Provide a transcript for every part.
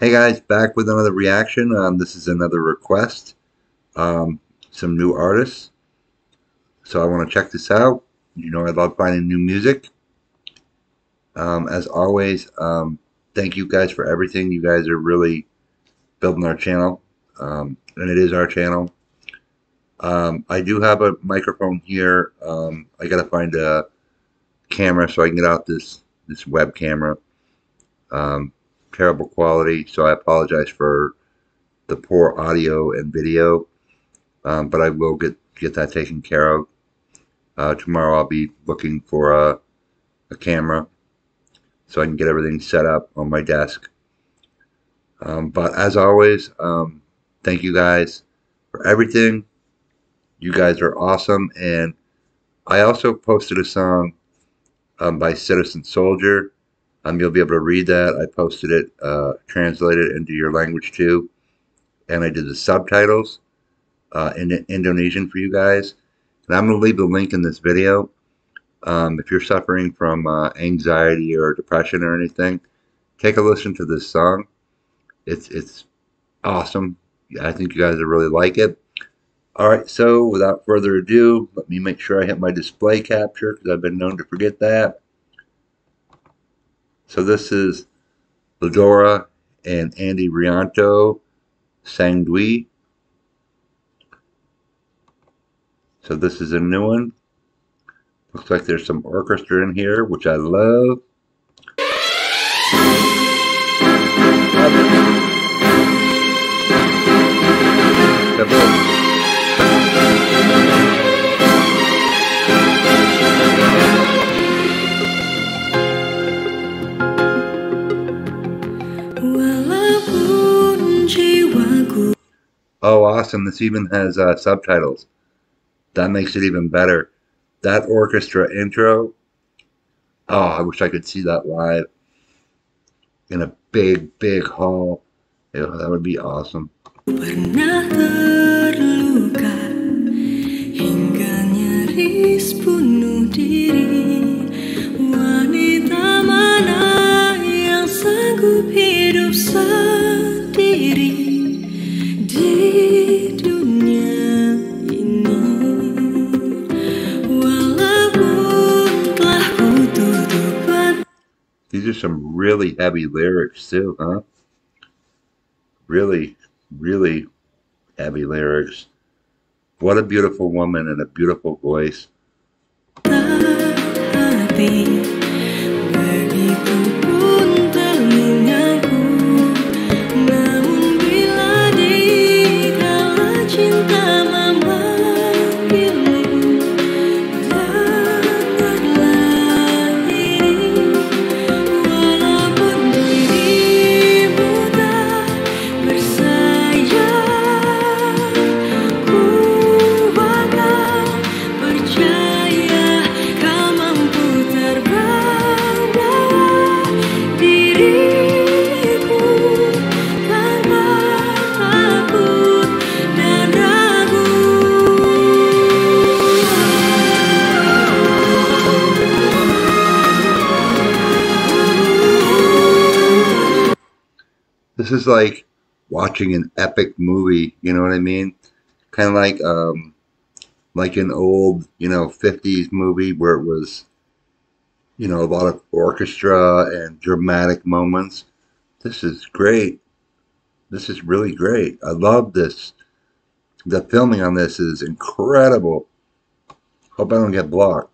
Hey guys, back with another reaction. This is another request. Some new artists. So I want to check this out. You know I love finding new music. As always, thank you guys for everything. You guys are really building our channel. And it is our channel. I do have a microphone here. I gotta find a camera so I can get out this web camera. Terrible quality, so I apologize for the poor audio and video. But I will get that taken care of. Tomorrow I'll be looking for a camera so I can get everything set up on my desk. But as always, thank you guys for everything. You guys are awesome. And I also posted a song by Citizen Soldier. You'll be able to read that. I posted it, translated into your language too. And I did the subtitles in Indonesian for you guys. And I'm going to leave the link in this video. If you're suffering from anxiety or depression or anything, take a listen to this song. It's awesome. I think you guys will really like it. Alright, so without further ado, let me make sure I hit my display capture because I've been known to forget that. So this is Ladora and Andy Rianto, Sang Dwi. So this is a new one. Looks like there's some orchestra in here, which I love. Oh, awesome. This even has subtitles. That makes it even better. That orchestra intro. Oh, I wish I could see that live in a big, big hall. Yeah, that would be awesome. Pernah terluka hingga nyaris bunuh diri. Wanita mana yang sanggup hidup sendiri di dunia ini? Walaupun telah kututup. These are some really heavy lyrics too, huh? Really, really heavy lyrics. What a beautiful woman and a beautiful voice. This is like watching an epic movie, you know what I mean? Kind of like an old, 50s movie where it was, a lot of orchestra and dramatic moments. This is great. This is really great. I love this. The filming on this is incredible. Hope I don't get blocked.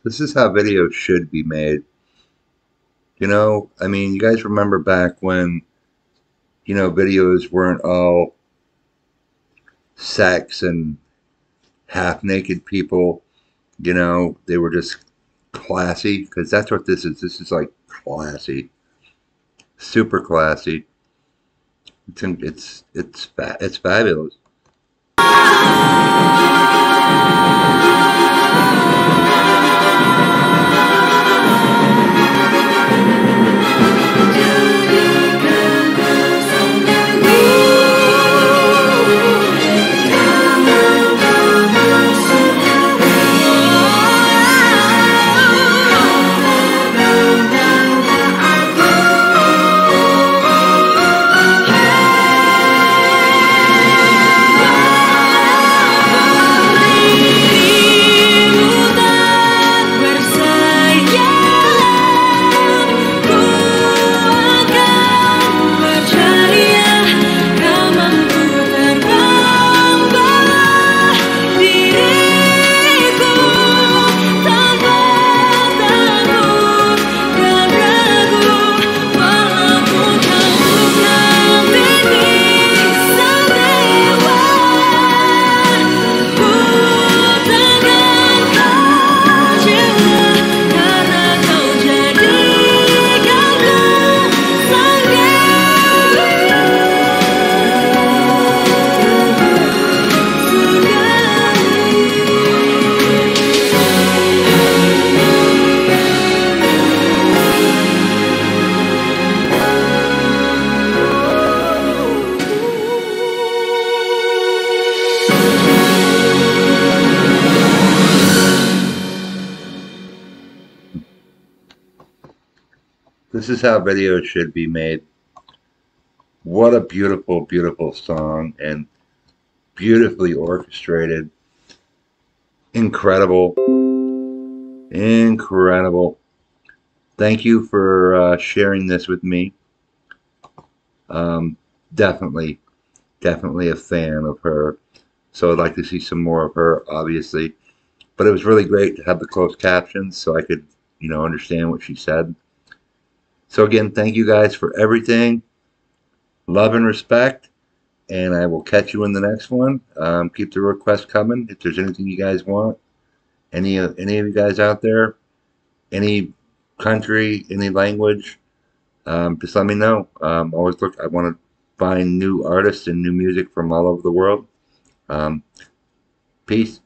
This is how videos should be made. You know, I mean, you guys remember back when, videos weren't all sex and half naked people, they were just classy, because that's what this is. This is like classy, super classy. It's fabulous. This is how videos should be made. What a beautiful, beautiful song, and beautifully orchestrated. Incredible. Incredible. Thank you for sharing this with me. Definitely, definitely a fan of her. So I'd like to see some more of her, obviously. But it was really great to have the closed captions so I could, understand what she said. So again, thank you guys for everything. Love and respect. And I will catch you in the next one. Keep the requests coming. If there's anything you guys want, any of you guys out there, any country, any language, just let me know. Always look. I want to find new artists and new music from all over the world. Peace.